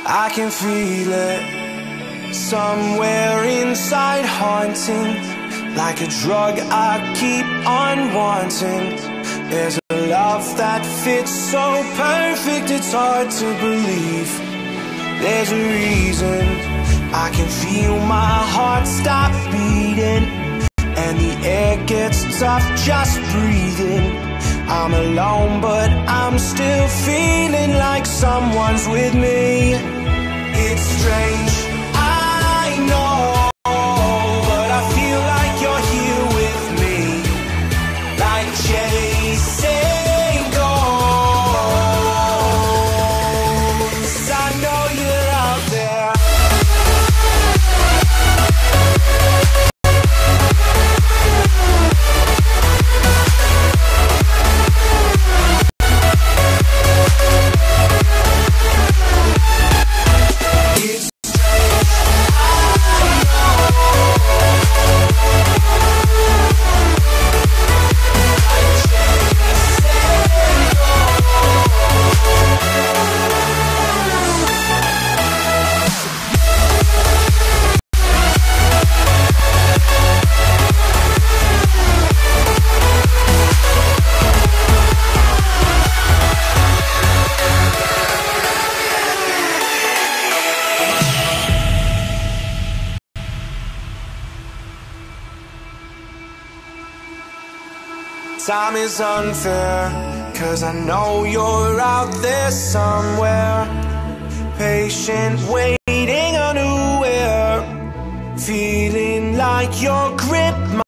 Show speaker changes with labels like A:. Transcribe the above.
A: I can feel it somewhere inside, haunting, like a drug I keep on wanting. There's a love that fits so perfect, it's hard to believe. There's a reason I can feel my heart stop beating, and the air gets tough just breathing. I'm alone, but I'm still feeling like someone's with me. It's strange, I know, but I feel like you're here with me, like chasing ghosts. I know you're out there. Time is unfair, 'cause I know you're out there somewhere, patient, waiting.